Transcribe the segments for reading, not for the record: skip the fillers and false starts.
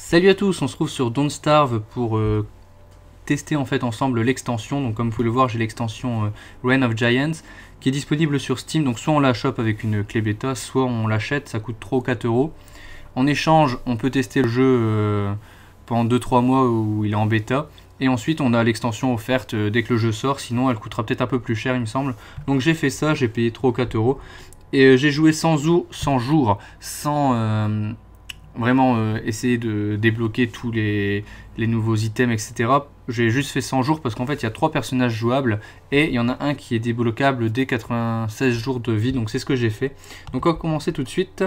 Salut à tous, on se trouve sur Don't Starve pour tester en fait ensemble l'extension. Donc comme vous pouvez le voir, j'ai l'extension Reign of Giants qui est disponible sur Steam. Donc soit on la chope avec une clé bêta, soit on l'achète, ça coûte 3 ou 4 euros. En échange, on peut tester le jeu pendant 2-3 mois où il est en bêta. Et ensuite on a l'extension offerte dès que le jeu sort, sinon elle coûtera peut-être un peu plus cher il me semble. Donc j'ai fait ça, j'ai payé 3 ou 4 euros. Et j'ai joué 100 jours, sans vraiment essayer de débloquer tous les nouveaux items, etc. J'ai juste fait 100 jours parce qu'en fait il y a 3 personnages jouables et il y en a un qui est débloquable dès 96 jours de vie, donc c'est ce que j'ai fait. Donc on va commencer tout de suite.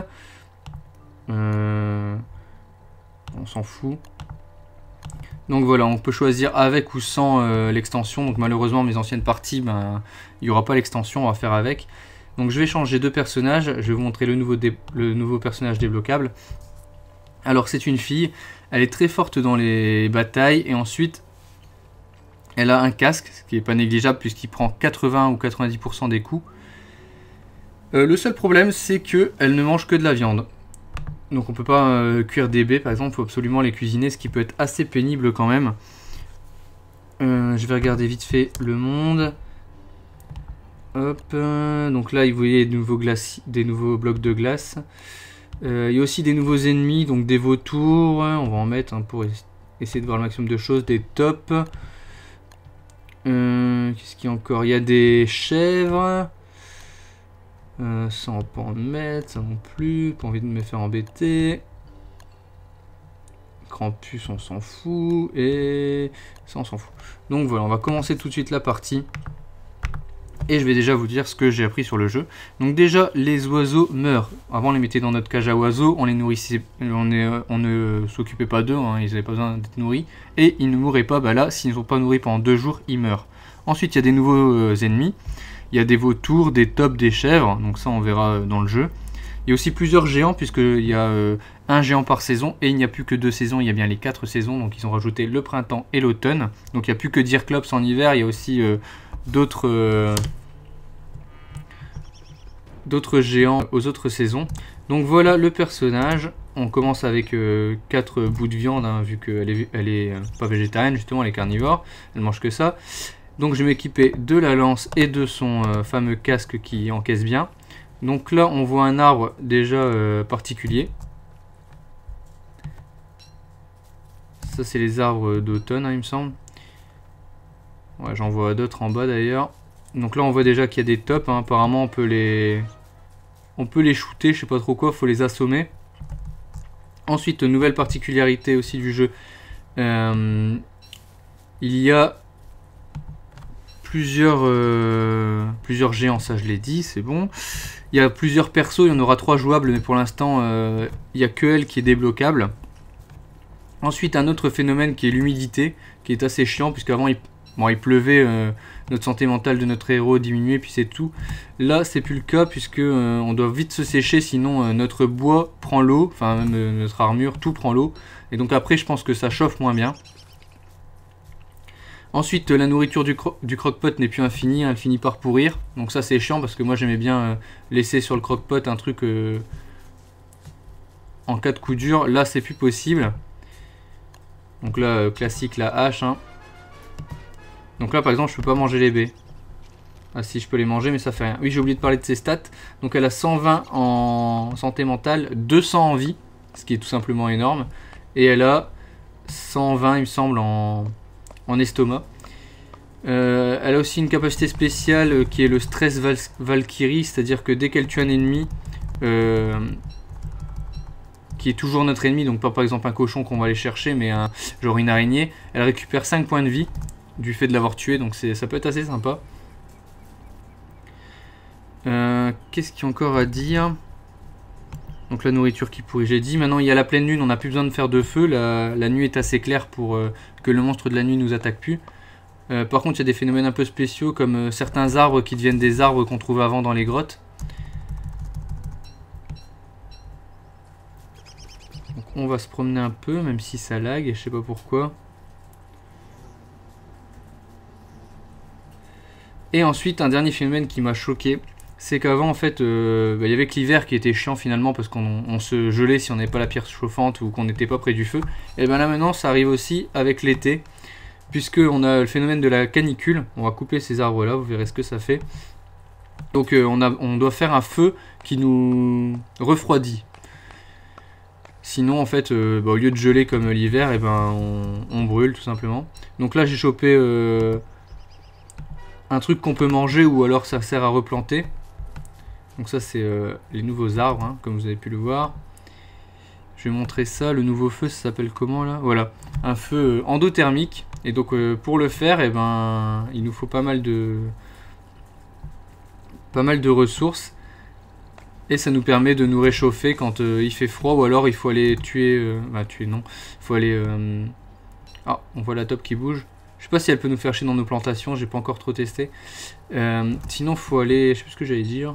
On s'en fout. Donc voilà, on peut choisir avec ou sans l'extension. Donc malheureusement mes anciennes parties, il n'y aura pas l'extension, on va faire avec. Donc je vais changer de personnage, je vais vous montrer le nouveau personnage débloquable. Alors c'est une fille, elle est très forte dans les batailles et ensuite elle a un casque, ce qui n'est pas négligeable puisqu'il prend 80 ou 90% des coups. Le seul problème c'est qu'elle ne mange que de la viande. Donc on peut pas cuire des baies par exemple, il faut absolument les cuisiner, ce qui peut être assez pénible quand même. Je vais regarder vite fait le monde. Hop, donc là vous voyez des nouveaux blocs de glace. Il y a aussi des nouveaux ennemis, donc des vautours, on va en mettre pour essayer de voir le maximum de choses, des tops. Qu'est-ce qu'il y a encore? Il y a des chèvres. Ça on peut en mettre, ça non plus, pas envie de me faire embêter. Krampus on s'en fout, et ça on s'en fout. Donc voilà, on va commencer tout de suite la partie. Et je vais déjà vous dire ce que j'ai appris sur le jeu. Donc déjà, les oiseaux meurent. Avant, on les mettait dans notre cage à oiseaux, on les nourrissait, on ne s'occupait pas d'eux, ils n'avaient pas besoin d'être nourris. Et ils ne mourraient pas, là, s'ils ne sont pas nourris pendant 2 jours, ils meurent. Ensuite, il y a des nouveaux ennemis. Il y a des vautours, des tops, des chèvres, donc ça on verra dans le jeu. Il y a aussi plusieurs géants, puisqu'il y a un géant par saison, et il n'y a plus que 2 saisons, il y a bien les 4 saisons, donc ils ont rajouté le printemps et l'automne. Donc il n'y a plus que Deerclops en hiver, il y a aussi d'autres géants aux autres saisons. Donc voilà le personnage. On commence avec 4 bouts de viande, vu qu'elle est pas végétarienne, justement elle est carnivore, elle mange que ça. Donc je vais m'équiper de la lance et de son fameux casque qui encaisse bien. Donc là on voit un arbre déjà particulier. Ça c'est les arbres d'automne, il me semble. Ouais, j'en vois d'autres en bas d'ailleurs. Donc là on voit déjà qu'il y a des tops, apparemment on peut les shooter, je sais pas trop quoi, faut les assommer. Ensuite, nouvelle particularité aussi du jeu, il y a plusieurs géants, ça je l'ai dit, c'est bon. Il y a plusieurs persos, il y en aura 3 jouables, mais pour l'instant il n'y a que elle qui est débloquable. Ensuite un autre phénomène qui est l'humidité, qui est assez chiant, puisqu'avant il pleuvait, notre santé mentale de notre héros diminuait, puis c'est tout. Là c'est plus le cas, puisque on doit vite se sécher, sinon notre bois prend l'eau, enfin même notre armure, tout prend l'eau. Et donc après je pense que ça chauffe moins bien. Ensuite la nourriture du croque-pot n'est plus infinie, elle finit par pourrir. Donc ça c'est chiant, parce que moi j'aimais bien laisser sur le croque-pot un truc en cas de coup dur. Là c'est plus possible. Donc là classique la hache, Donc là par exemple je peux pas manger les baies. Ah si, je peux les manger mais ça fait rien. Oui, j'ai oublié de parler de ses stats. Donc elle a 120 en santé mentale, 200 en vie, ce qui est tout simplement énorme. Et elle a 120 il me semble en estomac. Elle a aussi une capacité spéciale qui est le stress Valkyrie, c'est-à-dire que dès qu'elle tue un ennemi qui est toujours notre ennemi, donc pas par exemple un cochon qu'on va aller chercher, mais genre une araignée, elle récupère 5 points de vie du fait de l'avoir tué, donc ça peut être assez sympa. Qu'est-ce qu'il y a encore à dire? Donc la nourriture qui pourrit, j'ai dit. Maintenant il y a la pleine lune, on n'a plus besoin de faire de feu, la nuit est assez claire pour que le monstre de la nuit nous attaque plus. Par contre il y a des phénomènes un peu spéciaux, comme certains arbres qui deviennent des arbres qu'on trouvait avant dans les grottes. Donc on va se promener un peu, même si ça lag, je sais pas pourquoi. Et ensuite un dernier phénomène qui m'a choqué, c'est qu'avant en fait il y avait que l'hiver qui était chiant finalement parce qu'on se gelait si on n'avait pas la pierre chauffante ou qu'on n'était pas près du feu. Et bien là maintenant ça arrive aussi avec l'été, puisque on a le phénomène de la canicule. On va couper ces arbres là, vous verrez ce que ça fait. Donc on doit faire un feu qui nous refroidit. Sinon en fait au lieu de geler comme l'hiver, et ben on brûle tout simplement. Donc là j'ai chopé un truc qu'on peut manger ou alors ça sert à replanter. Donc ça c'est les nouveaux arbres hein, comme vous avez pu le voir. Je vais montrer ça, le nouveau feu ça s'appelle comment là? Voilà, un feu endothermique. Et donc pour le faire et ben il nous faut pas mal de ressources. Et ça nous permet de nous réchauffer quand il fait froid, ou alors il faut aller tuer... tuer non, il faut aller... Ah, on voit la top qui bouge. Je sais pas si elle peut nous faire chier dans nos plantations, j'ai pas encore trop testé. Sinon, il faut aller... Je sais plus ce que j'allais dire.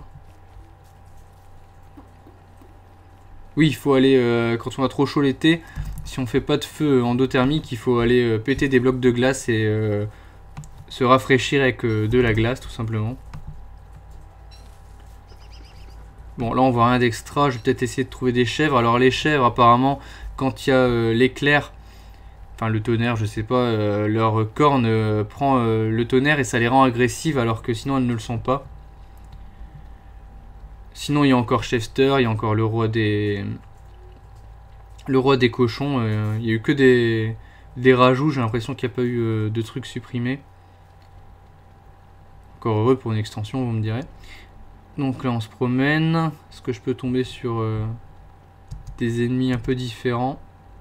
Oui, il faut aller... quand on a trop chaud l'été, si on fait pas de feu endothermique, il faut aller péter des blocs de glace et se rafraîchir avec de la glace, tout simplement. Bon, là on voit rien d'extra, je vais peut-être essayer de trouver des chèvres. Alors les chèvres, apparemment, quand il y a l'éclair, enfin le tonnerre, je sais pas, leur corne prend le tonnerre et ça les rend agressives alors que sinon elles ne le sont pas. Sinon il y a encore Chester, il y a encore le roi des cochons. Il n'y a eu que des rajouts, j'ai l'impression qu'il n'y a pas eu de trucs supprimés. Encore heureux pour une extension, vous me direz. Donc là on se promène. Est-ce que je peux tomber sur des ennemis un peu différents?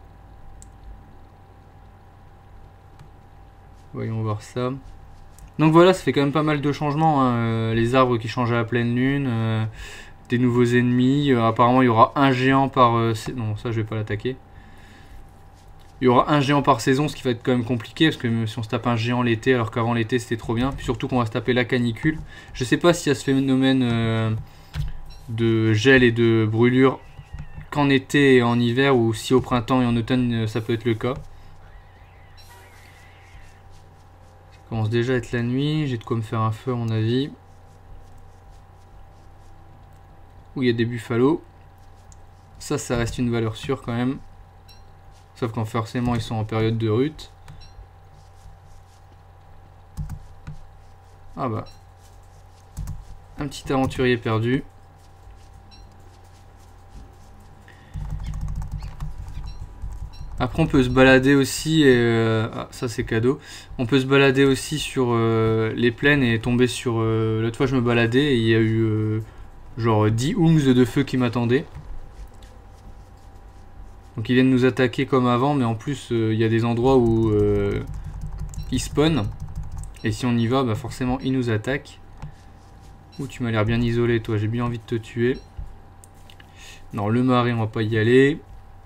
Voyons voir ça. Donc voilà, ça fait quand même pas mal de changements hein. Les arbres qui changent à la pleine lune, des nouveaux ennemis. Apparemment il y aura un géant par... non, ça je vais pas l'attaquer. Il y aura un géant par saison, ce qui va être quand même compliqué, parce que si on se tape un géant l'été, alors qu'avant l'été c'était trop bien. Puis surtout qu'on va se taper la canicule. Je sais pas s'il y a ce phénomène de gel et de brûlure qu'en été et en hiver, ou si au printemps et en automne ça peut être le cas. Ça commence déjà à être la nuit, j'ai de quoi me faire un feu à mon avis. Où il y a des buffalos. Ça reste une valeur sûre quand même. Sauf quand forcément ils sont en période de rut. Ah bah. Un petit aventurier perdu. Après on peut se balader aussi et ah, ça c'est cadeau. On peut se balader aussi sur les plaines et tomber sur... L'autre fois je me baladais et il y a eu genre 10 oungs de feu qui m'attendaient. Donc ils viennent nous attaquer comme avant, mais en plus il y a des endroits où ils spawnent. Et si on y va, bah forcément ils nous attaquent. Ouh, tu m'as l'air bien isolé toi, j'ai bien envie de te tuer. Non, le marais on va pas y aller.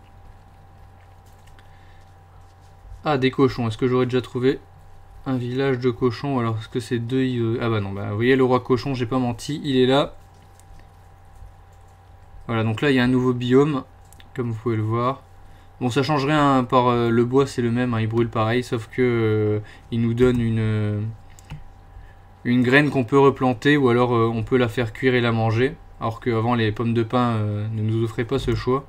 Ah, des cochons, est-ce que j'aurais déjà trouvé un village de cochons? Alors est-ce que c'est deux... Ah bah non, bah vous voyez le roi cochon, j'ai pas menti, il est là. Voilà, donc là il y a un nouveau biome, comme vous pouvez le voir. Bon, ça change rien par le bois, c'est le même, hein, il brûle pareil, sauf que il nous donne une graine qu'on peut replanter, ou alors on peut la faire cuire et la manger, alors qu'avant les pommes de pin ne nous offraient pas ce choix.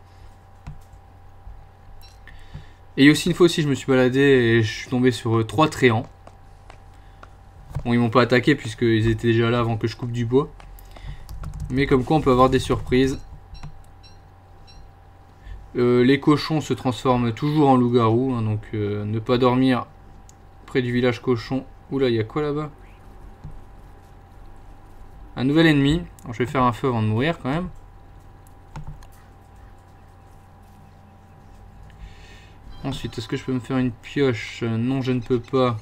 Et aussi une fois aussi je me suis baladé et je suis tombé sur 3 tréants. Bon, ils m'ont pas attaqué puisqu'ils étaient déjà là avant que je coupe du bois. Mais comme quoi on peut avoir des surprises. Les cochons se transforment toujours en loup-garou, hein, donc ne pas dormir près du village cochon. Oula, il y a quoi là-bas? Un nouvel ennemi. Alors, je vais faire un feu avant de mourir quand même. Ensuite, est-ce que je peux me faire une pioche? Non, je ne peux pas.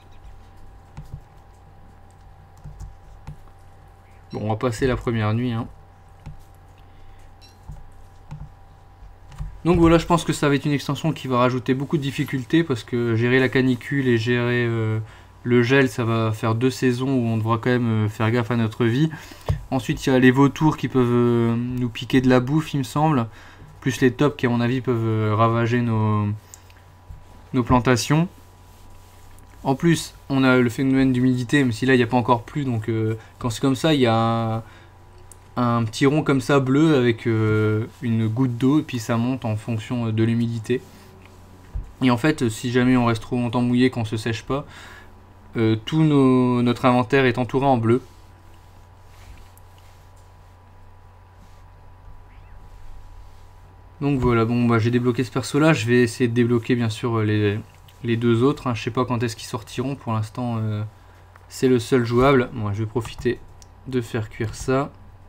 Bon, on va passer la première nuit, hein. Donc voilà, je pense que ça va être une extension qui va rajouter beaucoup de difficultés, parce que gérer la canicule et gérer le gel, ça va faire 2 saisons où on devra quand même faire gaffe à notre vie. Ensuite, il y a les vautours qui peuvent nous piquer de la bouffe, il me semble. Plus les tops qui, à mon avis, peuvent ravager nos plantations. En plus, on a le phénomène d'humidité, même si là, il n'y a pas encore plu. Donc quand c'est comme ça, il y a un petit rond comme ça bleu avec une goutte d'eau et puis ça monte en fonction de l'humidité. Et en fait, si jamais on reste trop longtemps mouillé qu'on se sèche pas, tout notre inventaire est entouré en bleu. Donc voilà, bon bah j'ai débloqué ce perso là, je vais essayer de débloquer bien sûr les deux autres, hein. Je sais pas quand est-ce qu'ils sortiront, pour l'instant c'est le seul jouable. Moi je vais profiter de faire cuire ça.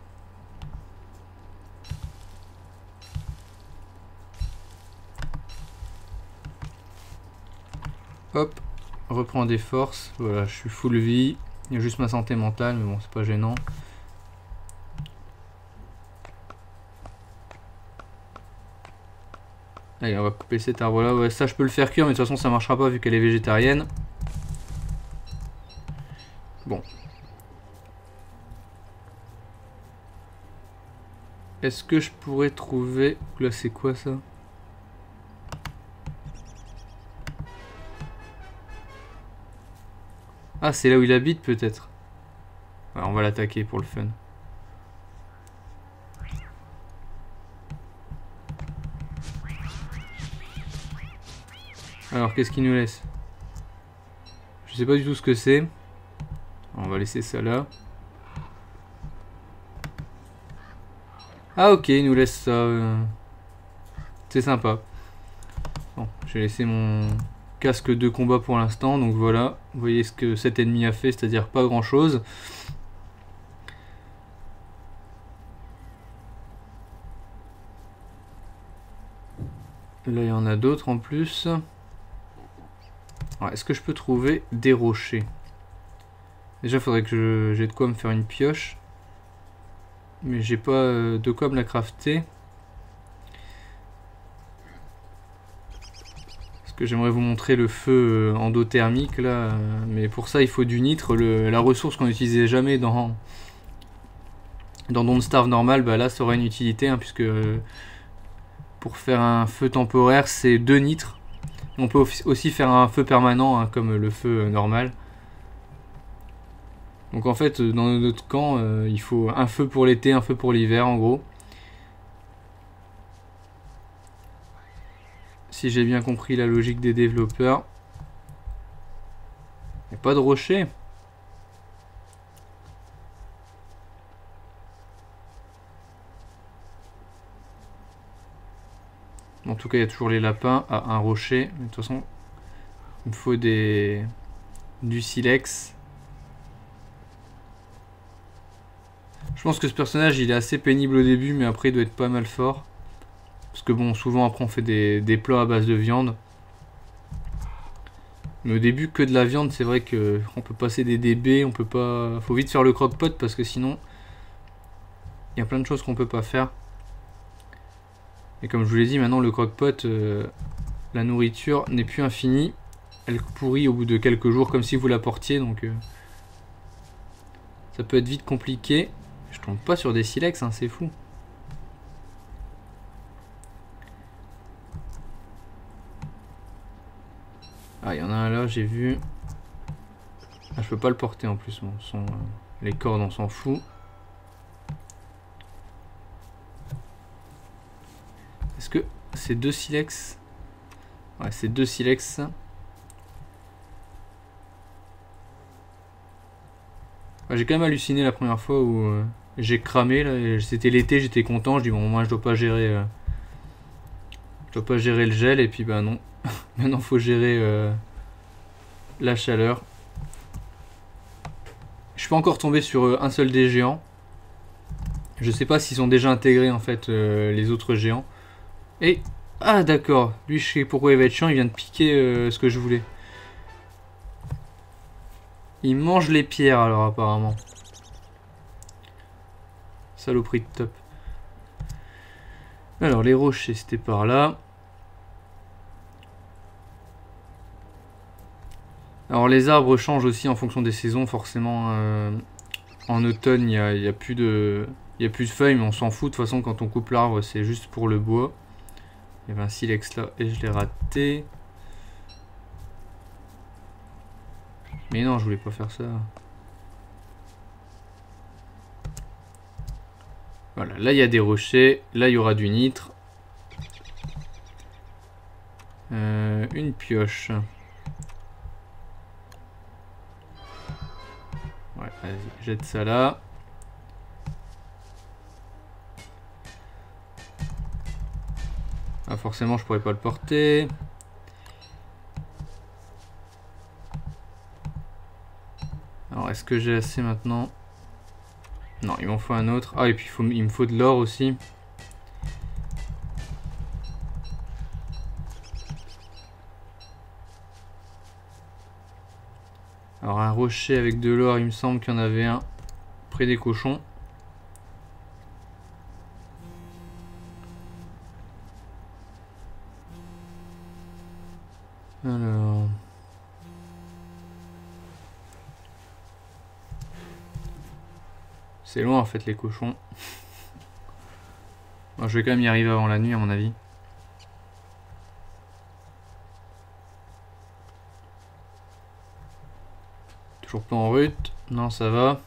Hop, reprends des forces, voilà, je suis full vie, il y a juste ma santé mentale mais bon c'est pas gênant. Allez, on va couper cet arbre là. Ouais, ça je peux le faire cuire, mais de toute façon ça marchera pas vu qu'elle est végétarienne. Bon. Est-ce que je pourrais trouver... Là c'est quoi ça? Ah, c'est là où il habite peut-être. Alors, on va l'attaquer pour le fun. Alors, qu'est-ce qu'il nous laisse? Je sais pas du tout ce que c'est. On va laisser ça là. Ah ok, il nous laisse ça. C'est sympa. Bon, j'ai laissé mon casque de combat pour l'instant. Donc voilà, vous voyez ce que cet ennemi a fait, c'est-à-dire pas grand-chose. Là, il y en a d'autres en plus. Est-ce que je peux trouver des rochers? Déjà, il faudrait que j'ai de quoi me faire une pioche. Mais j'ai pas de quoi me la crafter. Parce que j'aimerais vous montrer le feu endothermique là. Mais pour ça, il faut du nitre. La ressource qu'on n'utilisait jamais dans Don't Starve normal, bah là, ça aurait une utilité. Hein, puisque pour faire un feu temporaire, c'est 2 nitres. On peut aussi faire un feu permanent, hein, comme le feu normal. Donc en fait, dans notre camp, il faut un feu pour l'été, un feu pour l'hiver, en gros. Si j'ai bien compris la logique des développeurs. Il n'y a pas de rocher. En tout cas, il y a toujours les lapins à un rocher. Mais de toute façon, il me faut du silex. Je pense que ce personnage, il est assez pénible au début, mais après, il doit être pas mal fort. Parce que bon, souvent, après, on fait des plats à base de viande. Mais au début, que de la viande, c'est vrai qu'on peut passer des DB, on peut pas... Faut vite faire le croque-pot, parce que sinon, il y a plein de choses qu'on peut pas faire. Et comme je vous l'ai dit, maintenant, le croque-pot, la nourriture n'est plus infinie. Elle pourrit au bout de quelques jours, comme si vous la portiez, donc... ça peut être vite compliqué. Je tombe pas sur des silex, hein, c'est fou. Ah, il y en a un là, j'ai vu. Ah, je peux pas le porter en plus. Bon, les cordes, on s'en fout. Est-ce que c'est 2 silex? Ouais, c'est 2 silex. Ouais, j'ai quand même halluciné la première fois où j'ai cramé. Là, c'était l'été, j'étais content. Je dis bon, moi je dois pas gérer. Je dois pas gérer le gel et puis bah non. Maintenant faut gérer la chaleur. Je suis pas encore tombé sur un seul des géants. Je sais pas s'ils sont déjà intégrés en fait les autres géants. Et ah d'accord, lui je sais pourquoi il va être chiant, il vient de piquer ce que je voulais. Il mange les pierres alors apparemment. Saloperie de top. Alors les rochers c'était par là. Alors les arbres changent aussi en fonction des saisons forcément. En automne il y a plus de feuilles mais on s'en fout de toute façon quand on coupe l'arbre c'est juste pour le bois. Il y avait un silex là et je l'ai raté. Mais non je voulais pas faire ça. Voilà, là il y a des rochers, là il y aura du nitre. Une pioche. Ouais, vas-y, jette ça là. Ah, forcément, je pourrais pas le porter. Alors, est-ce que j'ai assez maintenant? Non, il m'en faut un autre. Ah, et puis il me faut de l'or aussi. Alors, un rocher avec de l'or, il me semble qu'il y en avait un près des cochons. Alors... C'est loin en fait les cochons. Bon, je vais quand même y arriver avant la nuit à mon avis. Toujours pas en route. Non, ça va.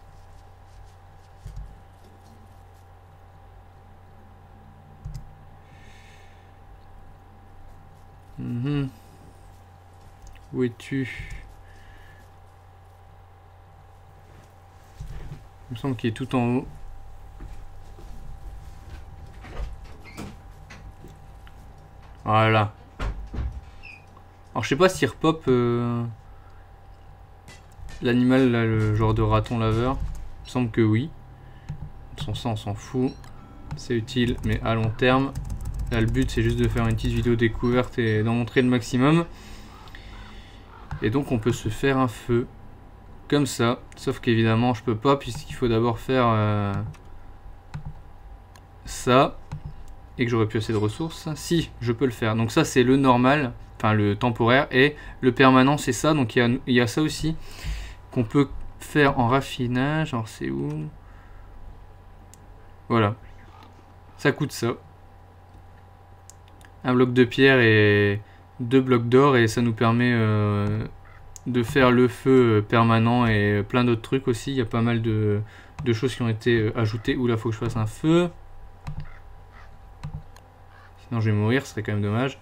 Où es-tu? Il me semble qu'il est tout en haut. Voilà. Alors je sais pas s'il repop l'animal là, le genre de raton laveur. Il me semble que oui. Sans ça on s'en fout. C'est utile mais à long terme. Là le but c'est juste de faire une petite vidéo découverte et d'en montrer le maximum. Et donc on peut se faire un feu. Comme ça. Sauf qu'évidemment je peux pas puisqu'il faut d'abord faire ça. Et que j'aurais plus assez de ressources. Si, je peux le faire. Donc ça c'est le normal, enfin le temporaire. Et le permanent c'est ça. Donc il y a ça aussi qu'on peut faire en raffinage. Alors c'est où? Voilà. Ça coûte ça. Un bloc de pierre et 2 blocs d'or. Et ça nous permet de faire le feu permanent et plein d'autres trucs aussi. Il y a pas mal de choses qui ont été ajoutées. Ouh là, faut que je fasse un feu. Sinon je vais mourir, ce serait quand même dommage.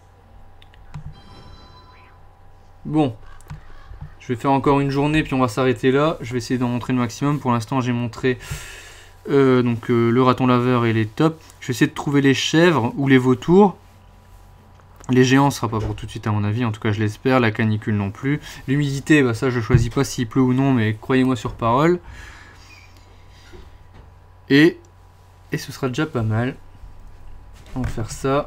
Bon. Je vais faire encore une journée puis on va s'arrêter là. Je vais essayer d'en montrer le maximum. Pour l'instant j'ai montré le raton laveur et les tops. Je vais essayer de trouver les chèvres ou les vautours. Les géants ce sera pas pour tout de suite à mon avis. En tout cas je l'espère. La canicule non plus. L'humidité, bah ça je choisis pas s'il pleut ou non. Mais croyez-moi sur parole. Et ce sera déjà pas mal. On va faire ça.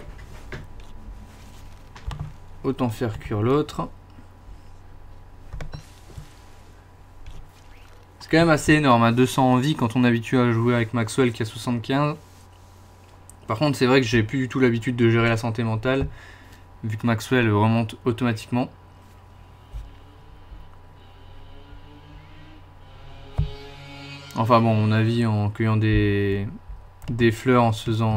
Autant faire cuire l'autre. C'est quand même assez énorme, hein, 200 en vie quand on est habitué à jouer avec Maxwell qui a 75. Par contre, c'est vrai que j'ai plus du tout l'habitude de gérer la santé mentale, vu que Maxwell remonte automatiquement. Enfin bon, à mon avis, en cueillant des fleurs, en se faisant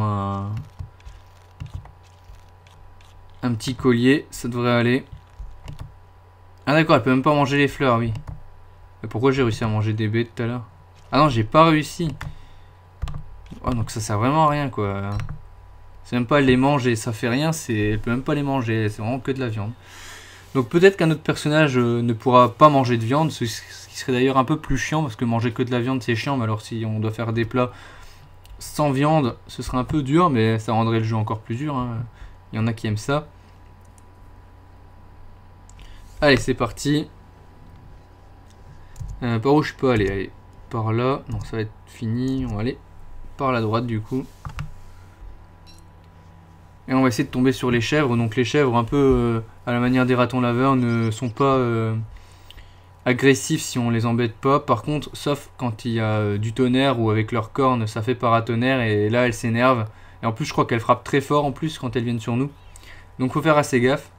un petit collier, ça devrait aller. Ah d'accord, elle peut même pas manger les fleurs, oui. Mais pourquoi j'ai réussi à manger des baies tout à l'heure? Ah non, j'ai pas réussi. Oh, donc ça sert vraiment à rien, quoi. C'est même pas les manger, ça fait rien, elle peut même pas les manger, c'est vraiment que de la viande. Donc peut-être qu'un autre personnage ne pourra pas manger de viande, ce qui serait d'ailleurs un peu plus chiant, parce que manger que de la viande c'est chiant, mais alors si on doit faire des plats sans viande, ce serait un peu dur, mais ça rendrait le jeu encore plus dur, hein. Il y en a qui aiment ça. Allez, c'est parti. Par où je peux aller? Allez, par là. Non, ça va être fini. On va aller par la droite du coup. Et on va essayer de tomber sur les chèvres. Donc les chèvres, un peu à la manière des ratons laveurs, ne sont pas agressifs si on les embête pas. Par contre, sauf quand il y a du tonnerre ou avec leurs cornes, ça fait paratonnerre et là elles s'énervent. Et en plus, je crois qu'elles frappent très fort en plus quand elles viennent sur nous. Donc faut faire assez gaffe.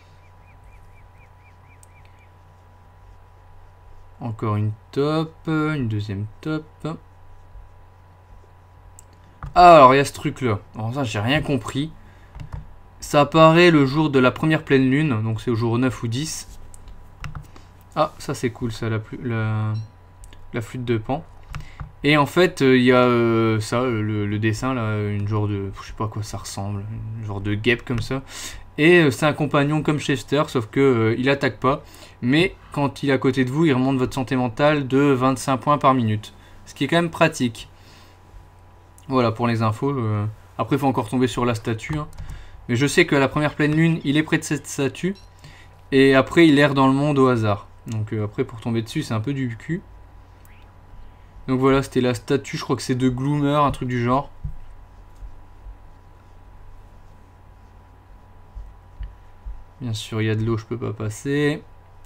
Encore une top, une deuxième top. Ah, alors il y a ce truc là. Alors ça j'ai rien compris. Ça apparaît le jour de la première pleine lune, donc c'est au jour 9 ou 10. Ah, ça c'est cool ça, la flûte de Pan. Et en fait, il y a ça, le dessin, là, une genre de... Je sais pas à quoi ça ressemble, une genre de guêpe comme ça. Et c'est un compagnon comme Chester, sauf que il attaque pas. Mais quand il est à côté de vous, il remonte votre santé mentale de 25 points par minute. Ce qui est quand même pratique. Voilà pour les infos. Après, il faut encore tomber sur la statue. Hein. Mais je sais que la première pleine lune, il est près de cette statue. Et après, il erre dans le monde au hasard. Donc après, pour tomber dessus, c'est un peu du cul. Donc voilà, c'était la statue, je crois que c'est de Gloomer, un truc du genre. Bien sûr, il y a de l'eau, je peux pas passer.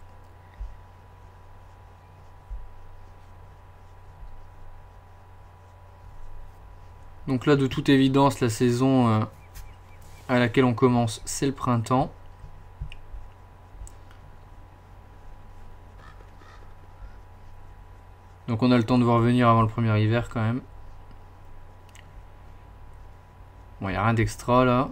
Donc là, de toute évidence, la saison à laquelle on commence, c'est le printemps. Donc on a le temps de voir venir avant le premier hiver quand même. Bon, il n'y a rien d'extra là.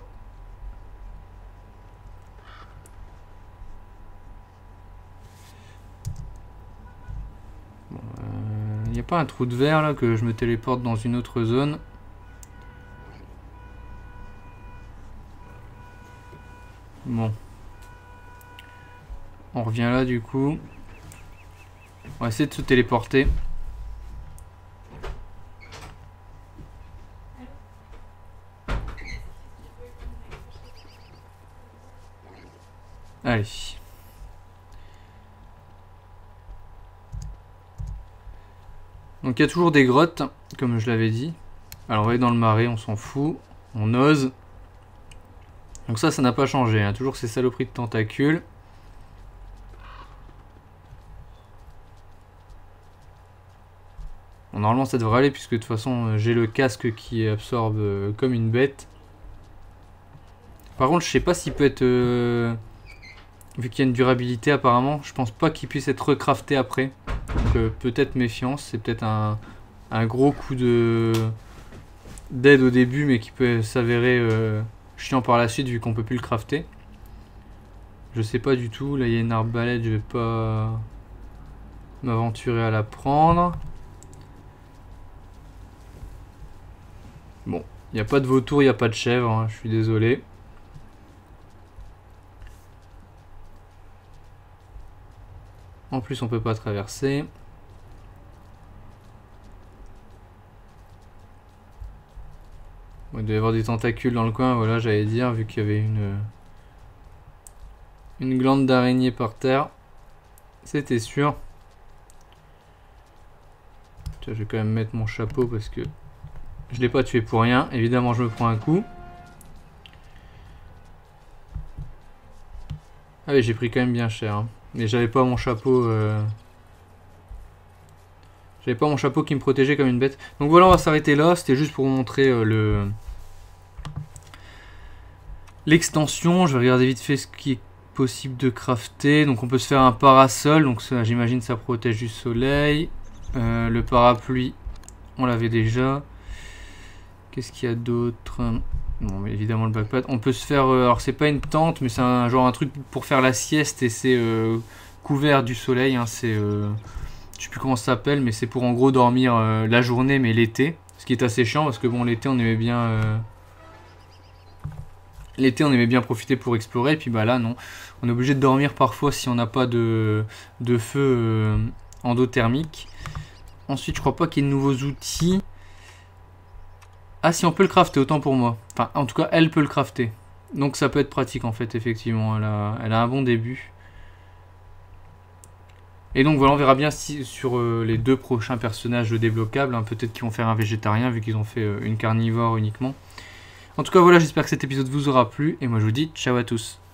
Il n'y a pas un trou de verre là que je me téléporte dans une autre zone. Bon. On revient là du coup. On va essayer de se téléporter. Allez. Donc il y a toujours des grottes, comme je l'avais dit. Alors on va aller dans le marais, on s'en fout. On ose. Donc ça n'a pas changé. Hein. Toujours ces saloperies de tentacules. Bon, normalement ça devrait aller puisque de toute façon j'ai le casque qui absorbe comme une bête. Par contre je sais pas s'il peut être... vu qu'il y a une durabilité apparemment, je pense pas qu'il puisse être recrafté après. Donc peut-être méfiance, c'est peut-être un gros coup d'aide au début mais qui peut s'avérer chiant par la suite vu qu'on peut plus le crafter. Je sais pas du tout, là il y a une arbalète, je vais pas m'aventurer à la prendre. Bon, il n'y a pas de vautour, il n'y a pas de chèvre, hein, je suis désolé. En plus on peut pas traverser. Bon, il doit y avoir des tentacules dans le coin, voilà j'allais dire, vu qu'il y avait une glande d'araignée par terre. C'était sûr. Tiens, je vais quand même mettre mon chapeau parce que je l'ai pas tué pour rien. Évidemment je me prends un coup. Ah oui, j'ai pris quand même bien cher. Hein. Mais j'avais pas mon chapeau... J'avais pas mon chapeau qui me protégeait comme une bête. Donc voilà, on va s'arrêter là. C'était juste pour vous montrer l'extension. Je vais regarder vite fait ce qui est possible de crafter. Donc on peut se faire un parasol. Donc j'imagine ça protège du soleil. Le parapluie, on l'avait déjà. Qu'est-ce qu'il y a d'autre? Bon, mais évidemment le backpack. On peut se faire... alors c'est pas une tente, mais c'est un truc pour faire la sieste. Et c'est couvert du soleil. Hein, c'est... je sais plus comment ça s'appelle, mais c'est pour en gros dormir la journée, mais l'été. Ce qui est assez chiant, parce que bon, l'été on aimait bien... l'été on aimait bien profiter pour explorer, et puis bah là non. On est obligé de dormir parfois si on n'a pas de feu endothermique. Ensuite je crois pas qu'il y ait de nouveaux outils. Ah si, on peut le crafter, autant pour moi. Enfin en tout cas elle peut le crafter. Donc ça peut être pratique en fait, effectivement. Elle a un bon début. Et donc voilà, on verra bien si sur les deux prochains personnages débloquables, hein, peut-être qu'ils vont faire un végétarien vu qu'ils ont fait une carnivore uniquement. En tout cas voilà, j'espère que cet épisode vous aura plu et moi je vous dis ciao à tous.